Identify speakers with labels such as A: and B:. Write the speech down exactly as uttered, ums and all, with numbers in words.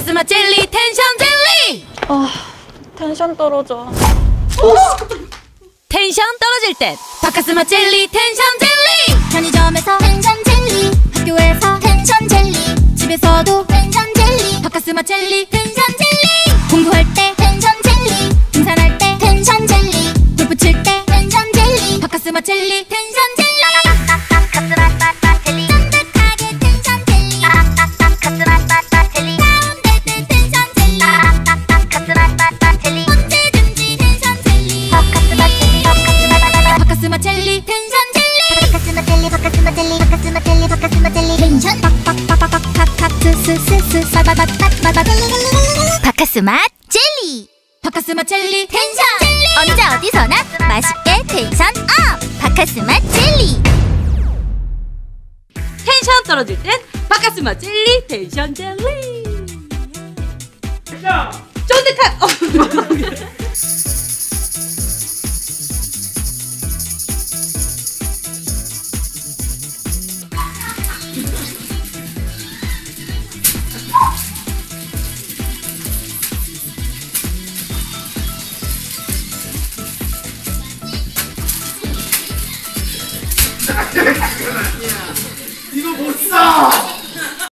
A: 바카스마 젤리 텐션 젤리.
B: 아, 텐션 떨어져.
A: 텐션 떨어질 땐 바카스마 젤리 텐션 젤리.
C: 편의점에서 텐션 젤리, 학교에서 텐션 젤리, 집에서도 텐션 젤리.
A: 바카스마 젤리 텐션
C: 젤리. 공부할 때 텐션 젤리, 등산할 때 텐션 젤리, 골프 칠 때 텐션 젤리.
A: 바카스마 젤리 텐션 젤리.
C: 바카스마 맛맛 젤리. 쫀득하게 텐션 젤리. 바카스마 맛맛 젤리. 다운될 때 텐션 젤리. 바카스마 맛맛 젤리. 언제든지 텐션 젤리. 바카스마 젤리.
A: 바카스마 젤리 텐션 젤리.
C: 바카스마 젤리. 바카스마 젤리. 바카스마 젤리. 바카스마 젤리. 텐션 빡빡빡빡빡팍팍스스스스 맛맛맛맛맛맛 바카스마 젤리.
A: 바카스마 젤리
C: 텐션 언제 어디서나 맛있게 텐션 업. 바카스마 젤리.
A: 텐션 떨어질 땐 바카스마 젤리 텐션 젤리. 쫀득한 어.
D: 이거 못 사!